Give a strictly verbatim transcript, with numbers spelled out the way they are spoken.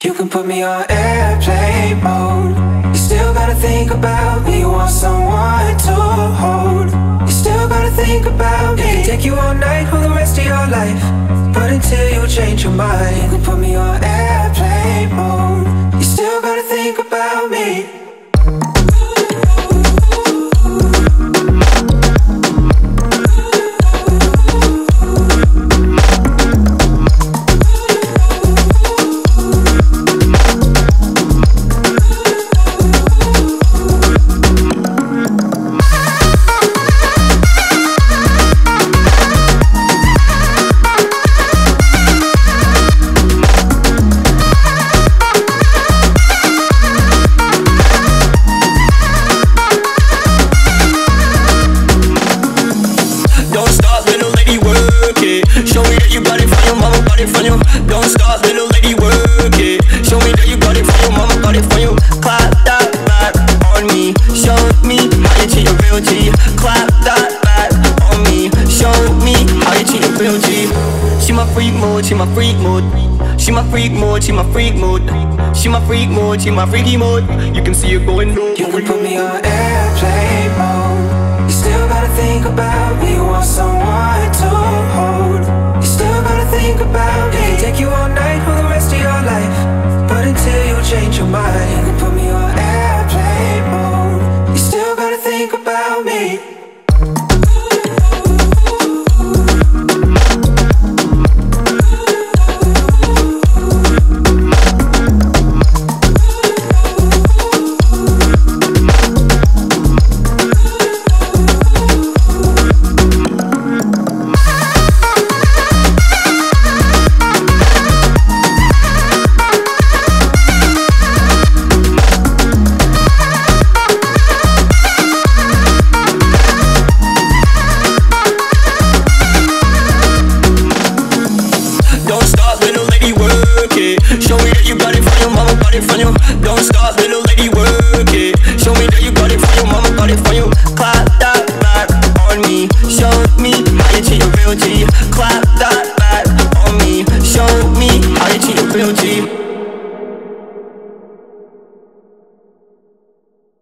You can put me on airplane mode. You still gotta think about me. You want someone to hold. You still gotta think about me. It can take you all night or the rest of your life, but until you change your mind, you can put me on airplane mode. You still gotta think about me. Show me that you got it from your mama, got it from you. Don't stop, little lady, work it. Show me that you got it from your mama, got it from you. Clap that back on me. Show me how you treat your real G. Clap that back on me. Show me how you treat your real G. She my freak mode, she my freak mode. She my freak mode, she my freak mode. She my freak mode, she my freaky mode. You can see it going low. You can put me on airplane mode. You still gotta think about me. You want someone